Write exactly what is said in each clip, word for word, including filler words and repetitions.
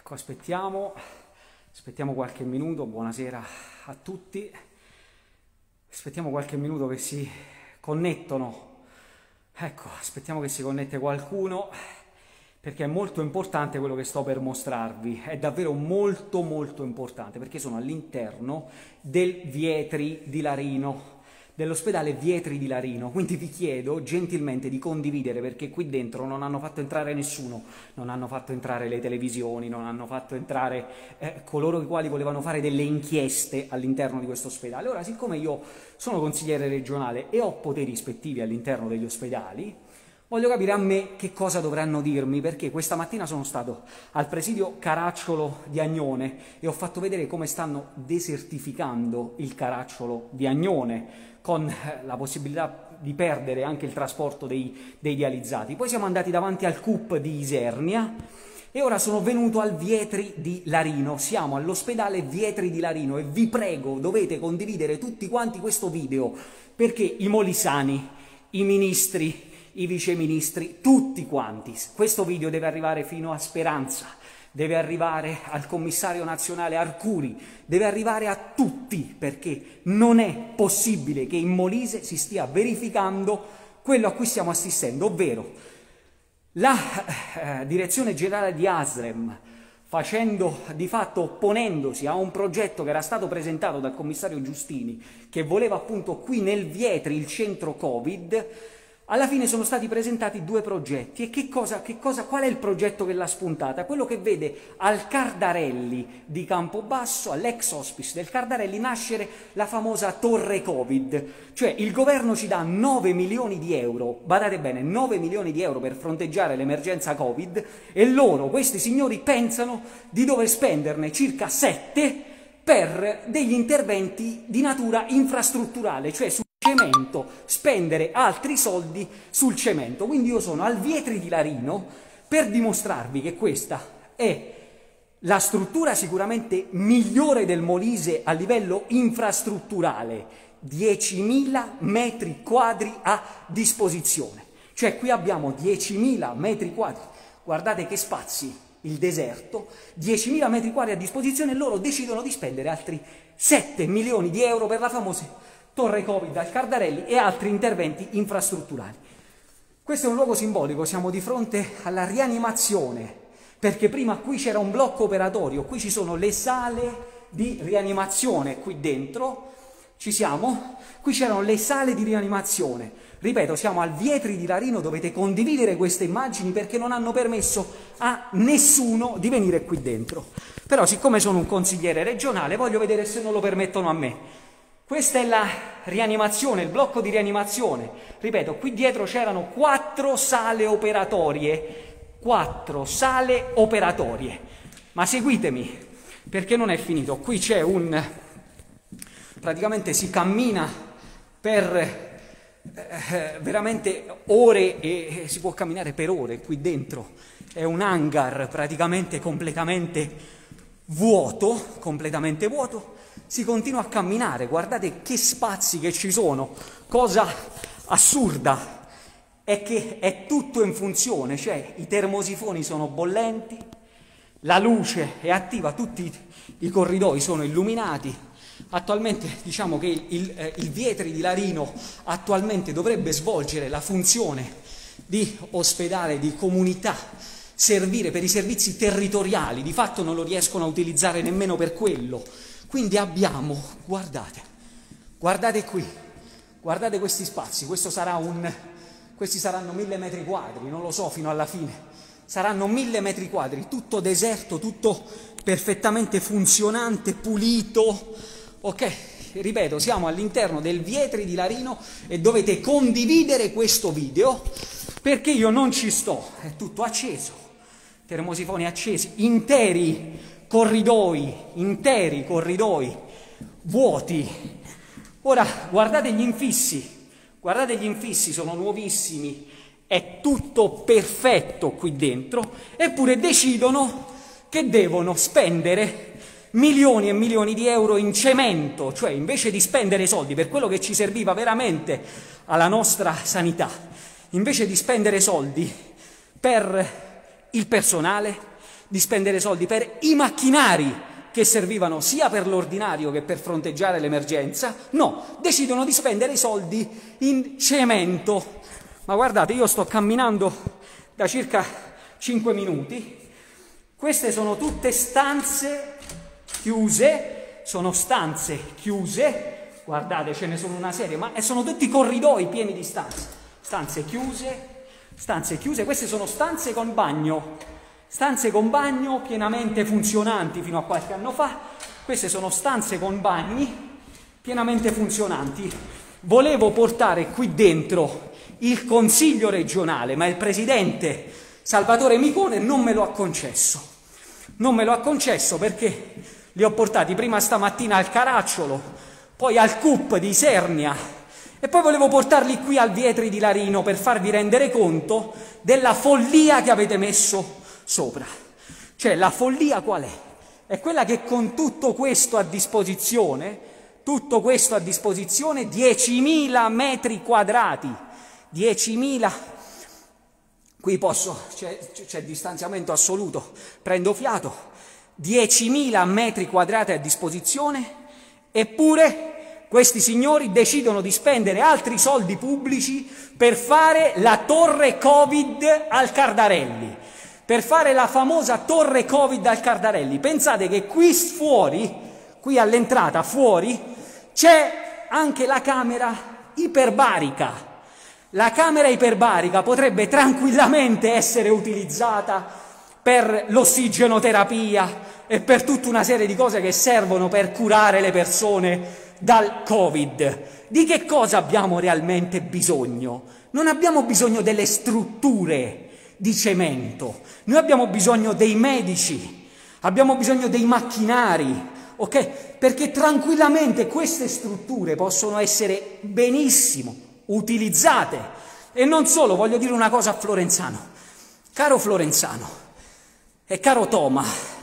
Ecco, aspettiamo, aspettiamo qualche minuto, buonasera a tutti, aspettiamo qualche minuto che si connettono, ecco, aspettiamo che si connette qualcuno, perché è molto importante quello che sto per mostrarvi, è davvero molto molto importante, perché sono all'interno del Vietri di Larino, dell'ospedale Vietri di Larino, quindi vi chiedo gentilmente di condividere, perché qui dentro non hanno fatto entrare nessuno, non hanno fatto entrare le televisioni, non hanno fatto entrare eh, coloro i quali volevano fare delle inchieste all'interno di questo ospedale. Ora, siccome io sono consigliere regionale e ho poteri ispettivi all'interno degli ospedali, voglio capire a me che cosa dovranno dirmi, perché questa mattina sono stato al presidio Caracciolo di Agnone e ho fatto vedere come stanno desertificando il Caracciolo di Agnone, con la possibilità di perdere anche il trasporto dei, dei dializzati. Poi siamo andati davanti al C U P di Isernia e ora sono venuto al Vietri di Larino. Siamo all'ospedale Vietri di Larino e vi prego, dovete condividere tutti quanti questo video, perché i molisani, i ministri, i viceministri, tutti quanti, questo video deve arrivare fino a Speranza, deve arrivare al commissario nazionale Arcuri, deve arrivare a tutti, perché non è possibile che in Molise si stia verificando quello a cui stiamo assistendo, ovvero la eh, direzione generale di Asrem, facendo di fatto opponendosi a un progetto che era stato presentato dal commissario Giustini, che voleva appunto qui nel Vietri il centro Covid. Alla fine sono stati presentati due progetti e che cosa, che cosa, qual è il progetto che l'ha spuntata? Quello che vede al Cardarelli di Campobasso, all'ex hospice del Cardarelli, nascere la famosa torre Covid, cioè il governo ci dà nove milioni di euro, badate bene, nove milioni di euro per fronteggiare l'emergenza Covid e loro, questi signori, pensano di dover spenderne circa sette per degli interventi di natura infrastrutturale, cioè su cemento, spendere altri soldi sul cemento. Quindi io sono al Vietri di Larino per dimostrarvi che questa è la struttura sicuramente migliore del Molise a livello infrastrutturale, diecimila metri quadri a disposizione, cioè qui abbiamo diecimila metri quadri, guardate che spazi, il deserto, diecimila metri quadri a disposizione e loro decidono di spendere altri sette milioni di euro per la famosa torre Covid al Cardarelli e altri interventi infrastrutturali. Questo è un luogo simbolico, siamo di fronte alla rianimazione, perché prima qui c'era un blocco operatorio, qui ci sono le sale di rianimazione, qui dentro ci siamo, qui c'erano le sale di rianimazione. Ripeto, siamo al Vietri di Larino, dovete condividere queste immagini perché non hanno permesso a nessuno di venire qui dentro. Però siccome sono un consigliere regionale voglio vedere se non lo permettono a me. Questa è la rianimazione, il blocco di rianimazione. Ripeto, qui dietro c'erano quattro sale operatorie, quattro sale operatorie. Ma seguitemi, perché non è finito. Qui c'è un... praticamente si cammina per eh, veramente ore e eh, si può camminare per ore qui dentro. È un hangar praticamente completamente vuoto, completamente vuoto. Si continua a camminare, guardate che spazi che ci sono, cosa assurda è che è tutto in funzione, cioè i termosifoni sono bollenti, la luce è attiva, tutti i corridoi sono illuminati. Attualmente diciamo che il, il, eh, il Vietri di Larino attualmente dovrebbe svolgere la funzione di ospedale, di comunità, servire per i servizi territoriali, di fatto non lo riescono a utilizzare nemmeno per quello. Quindi abbiamo, guardate, guardate qui, guardate questi spazi, questo sarà un, questi saranno mille metri quadri, non lo so fino alla fine, saranno mille metri quadri, tutto deserto, tutto perfettamente funzionante, pulito, ok? Ripeto, siamo all'interno del Vietri di Larino e dovete condividere questo video perché io non ci sto, è tutto acceso, termosifoni accesi, interi corridoi, interi corridoi vuoti. Ora guardate gli infissi, guardate gli infissi, sono nuovissimi, è tutto perfetto qui dentro, eppure decidono che devono spendere milioni e milioni di euro in cemento, cioè invece di spendere soldi per quello che ci serviva veramente alla nostra sanità, invece di spendere soldi per il personale, di spendere soldi per i macchinari che servivano sia per l'ordinario che per fronteggiare l'emergenza, no, decidono di spendere i soldi in cemento. Ma guardate, io sto camminando da circa cinque minuti, queste sono tutte stanze chiuse, sono stanze chiuse, guardate, ce ne sono una serie, ma sono tutti corridoi pieni di stanze, stanze chiuse, stanze chiuse, queste sono stanze con bagno, stanze con bagno pienamente funzionanti fino a qualche anno fa, queste sono stanze con bagni pienamente funzionanti. Volevo portare qui dentro il consiglio regionale, ma il presidente Salvatore Micone non me lo ha concesso. Non me lo ha concesso perché li ho portati prima stamattina al Caracciolo, poi al C U P di Isernia e poi volevo portarli qui al Vietri di Larino per farvi rendere conto della follia che avete messo sopra. Cioè, la follia qual è? È quella che con tutto questo a disposizione, tutto questo a disposizione, diecimila metri quadrati, diecimila, qui posso, c'è distanziamento assoluto, prendo fiato, diecimila metri quadrati a disposizione, eppure questi signori decidono di spendere altri soldi pubblici per fare la torre Covid al Cardarelli, per fare la famosa torre Covid al Cardarelli. Pensate che qui fuori, qui all'entrata fuori, c'è anche la camera iperbarica. La camera iperbarica potrebbe tranquillamente essere utilizzata per l'ossigenoterapia e per tutta una serie di cose che servono per curare le persone dal Covid. Di che cosa abbiamo realmente bisogno? Non abbiamo bisogno delle strutture di cemento, noi abbiamo bisogno dei medici, abbiamo bisogno dei macchinari, ok? Perché tranquillamente queste strutture possono essere benissimo utilizzate. E non solo, voglio dire una cosa a Florenzano. Caro Florenzano e caro Toma,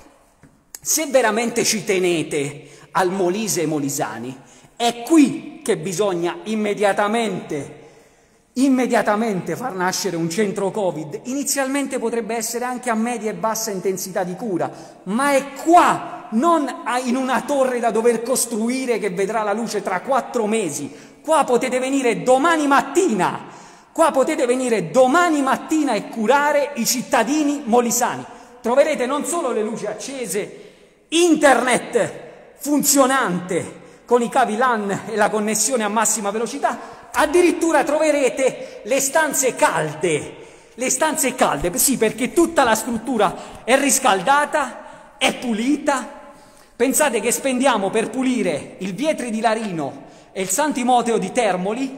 se veramente ci tenete al Molise e Molisani, è qui che bisogna immediatamente, immediatamente far nascere un centro Covid. Inizialmente potrebbe essere anche a media e bassa intensità di cura, ma è qua, non in una torre da dover costruire che vedrà la luce tra quattro mesi. Qua potete venire domani mattina, qua potete venire domani mattina e curare i cittadini molisani. Troverete non solo le luci accese, internet funzionante con i cavi LAN e la connessione a massima velocità, addirittura troverete le stanze calde, le stanze calde, sì, perché tutta la struttura è riscaldata, è pulita. Pensate che spendiamo per pulire il Vietri di Larino e il San Timoteo di Termoli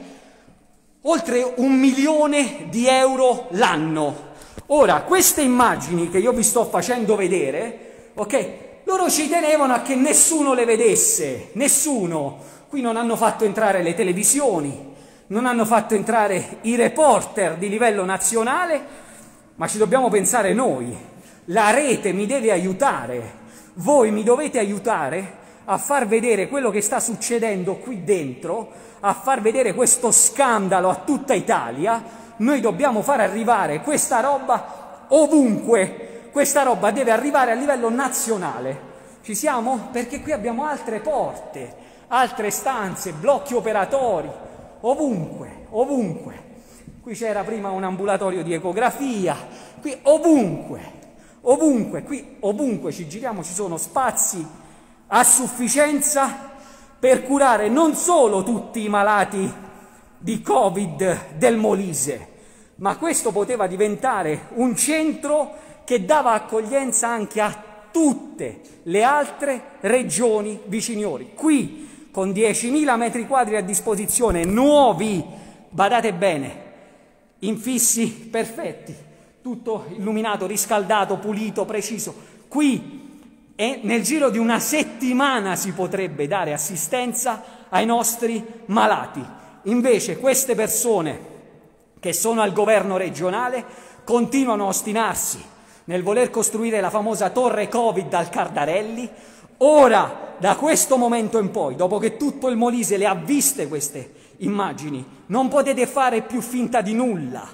oltre un milione di euro l'anno. Ora, queste immagini che io vi sto facendo vedere, ok, loro ci tenevano a che nessuno le vedesse, nessuno. Qui non hanno fatto entrare le televisioni, non hanno fatto entrare i reporter di livello nazionale, ma ci dobbiamo pensare noi. La rete mi deve aiutare, voi mi dovete aiutare a far vedere quello che sta succedendo qui dentro, a far vedere questo scandalo a tutta Italia. Noi dobbiamo far arrivare questa roba ovunque, questa roba deve arrivare a livello nazionale. Ci siamo? Perché qui abbiamo altre porte, altre stanze, blocchi operatori, ovunque, ovunque. Qui c'era prima un ambulatorio di ecografia, qui ovunque, ovunque, qui ovunque ci giriamo ci sono spazi a sufficienza per curare non solo tutti i malati di Covid del Molise, ma questo poteva diventare un centro che dava accoglienza anche a tutte le altre regioni viciniori. Qui, con diecimila metri quadri a disposizione, nuovi, badate bene, infissi perfetti, tutto illuminato, riscaldato, pulito, preciso. Qui e nel giro di una settimana si potrebbe dare assistenza ai nostri malati. Invece queste persone che sono al governo regionale continuano a ostinarsi nel voler costruire la famosa torre Covid al Cardarelli. Ora, da questo momento in poi, dopo che tutto il Molise le ha viste queste immagini, non potete fare più finta di nulla.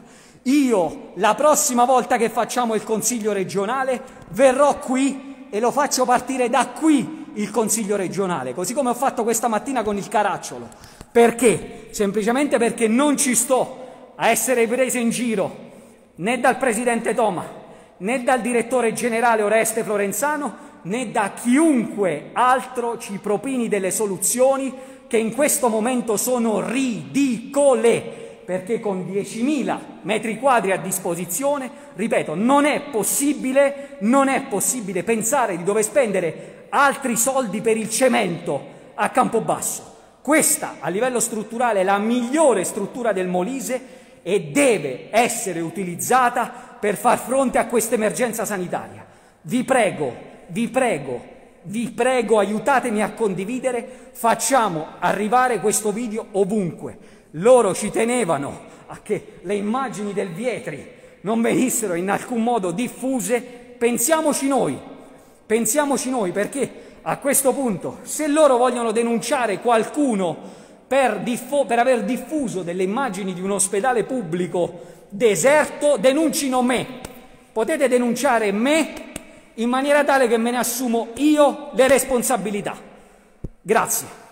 Io, la prossima volta che facciamo il Consiglio regionale, verrò qui e lo faccio partire da qui il Consiglio regionale, così come ho fatto questa mattina con il Caracciolo. Perché? Semplicemente perché non ci sto a essere preso in giro né dal Presidente Toma, né dal Direttore Generale Oreste Florenzano, né da chiunque altro ci propini delle soluzioni che in questo momento sono ridicole. Perché con diecimila metri quadri a disposizione, ripeto, non è possibile, non è possibile pensare di dover spendere altri soldi per il cemento a Campobasso. Questa, a livello strutturale, è la migliore struttura del Molise e deve essere utilizzata per far fronte a questa emergenza sanitaria. Vi prego, vi prego, vi prego, aiutatemi a condividere, facciamo arrivare questo video ovunque. Loro ci tenevano a che le immagini del Vietri non venissero in alcun modo diffuse. Pensiamoci noi, pensiamoci noi, perché a questo punto, se loro vogliono denunciare qualcuno per, diffo- per aver diffuso delle immagini di un ospedale pubblico deserto, denuncino me. Potete denunciare me in maniera tale che me ne assumo io le responsabilità. Grazie.